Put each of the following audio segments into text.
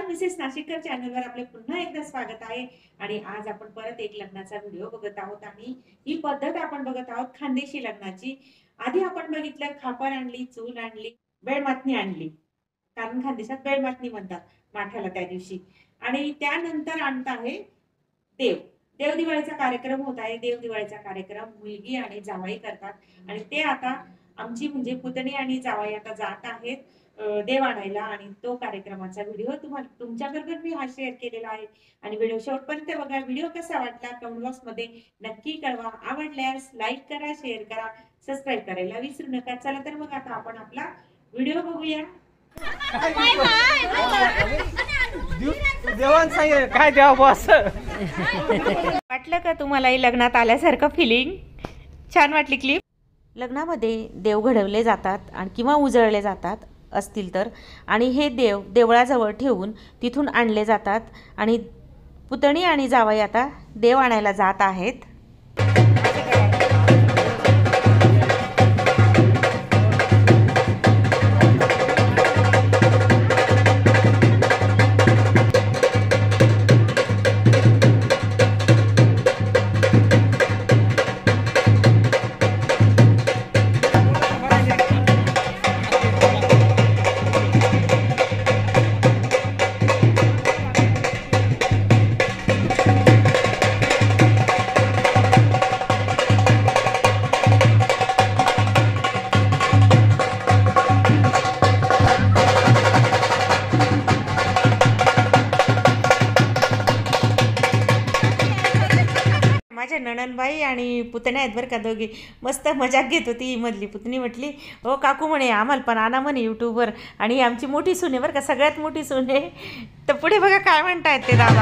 Mrs नाशिककर चॅनलवर आपले पुन्हा एकदा स्वागत आहे। आणि आज आपण परत एक लग्नाचा व्हिडिओ बघत आहोत आणि ही पद्धत आपण बघत आहोत खानदेशी लग्नाची। आधी आपण बघितलं खापर आणली, चूल आणली, बेळमातणी आणली, कारण खानदेशात बेळमातणी म्हणतात माठाला त्या दिवशी। आणि त्यानंतर आणत आहे देव दिवाळीचा कार्यक्रम होत आहे। देव दिवाळीचा कार्यक्रम मुलगी आणि जावई करतात आणि ते आता आमची म्हणजे पुतणी आणि जावई आता जात आहेत देव आणायला। आणि तो कार्यक्रमाचा व्हिडिओ तुम्हाला तुमच्याबरोबर मी हा शेअर केलेला आहे आणि व्हिडिओ शेवटपर्यंत बघा। व्हिडिओ कसा वाटला कमेंट बॉक्स मध्ये नक्की कळवा। आवडल्यास लाईक करा, शेअर करा, सबस्क्राइब करायला विसरू नका। चला तर मग आता आपण आपला व्हिडिओ बघूया। देवान सांगे काय द्यावं बॉस। वाटलं का तुम्हाला लग्नात आल्यासारखं फिलिंग? छान वाटली क्लिप? लग्नामध्ये देव घडवले जातात आणि किंवा उजळले जातात असतील तर, आणि हे देव देवळाजवळ ठेवून तिथून आणले जातात आणि पुतणी आणि जावई आता देव आणायला जात आहेत। माझ्या नणनबाई आणि पुतण्या आहेत बरं का, दोघी मस्त मजाक घेत होती। मधली पुतणी म्हटली हो काकू म्हणे आम्हाला पण आणा म्हणे यूट्यूबवर, आणि आमची मोठी सून आहे बरं का, सगळ्यात मोठी सून आहे। तर पुढे बघा काय म्हणतायत ते दादा।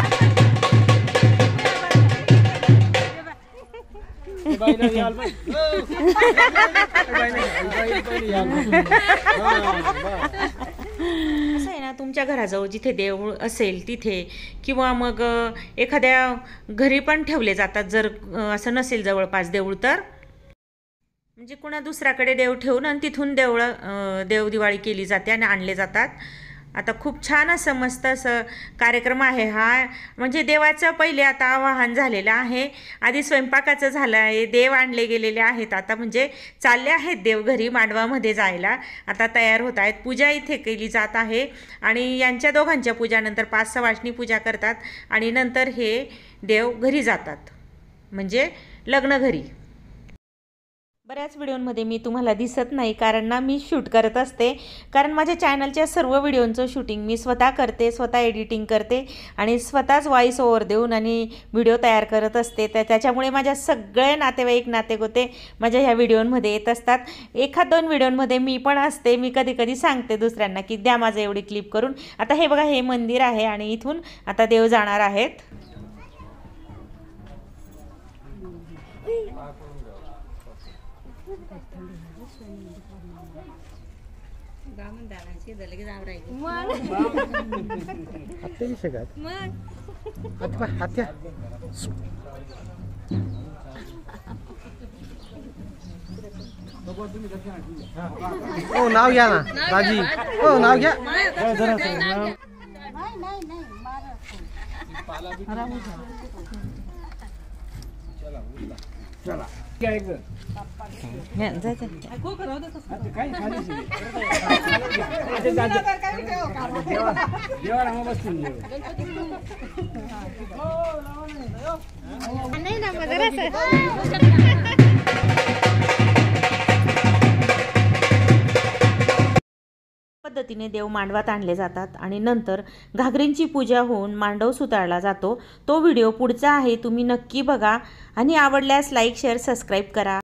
असं आहे ना, तुमच्या घराजवळ जिथे देऊळ असेल तिथे, किंवा मग एखाद्या घरी पण ठेवले जातात जर असं नसेल जवळपास देऊळ, तर म्हणजे कुणा दुसऱ्याकडे देव ठेवून आणि तिथून देव दिवाळी केली जाते आणि आणले जातात। आता खूप छान असं मस्त असं कार्यक्रम आहे हा। म्हणजे देवाचं पहिले आता आवाहन झालेलं आहे, आधी स्वयंपाकाचं झालं आहे, देव आणले गेलेले आहेत, आता म्हणजे चालले आहेत देव घरी मांडवामध्ये जायला, आता तयार होत आहेत। पूजा इथे केली जात आहे आणि यांच्या दोघांच्या पूजानंतर 5 सवाष्णी पूजा करतात आणि नंतर हे देव घरी जातात, म्हणजे लग्न घरी। बऱ्याच व्हिडिओमध्ये मी तुम्हाला दिसत नाही कारण ना मी शूट करत असते, कारण माझ्या चॅनलच्या सर्व व्हिडिओंचं शूटिंग मी स्वतः करते, स्वतः एडिटिंग करते आणि स्वतःच व्हॉइस ओव्हर देऊन आणि व्हिडिओ तयार करत असते। त्याच्यामुळे माझ्या सगळे नातेवाईक नातेगोते माझ्या ह्या व्हिडिओंमध्ये येत असतात। 1-2 व्हिडिओंमध्ये मी पण असते, मी कधी कधी सांगते दुसऱ्यांना की द्या माझं एवढी क्लिप करून। आता हे बघा, हे मंदिर आहे आणि इथून आता देव जाणार आहेत। हो नाव घ्या ना दाजी, हो नाव घ्या। चला काय ग पद्धतीने देव मांडवात आणले जातात आणि नंतर घागरींची पूजा होऊन मांडव सुतारला जातो। तो व्हिडिओ पुढचा आहे, तुम्ही नक्की बघा आणि आवडल्यास लाईक, शेअर, सबस्क्राइब करा।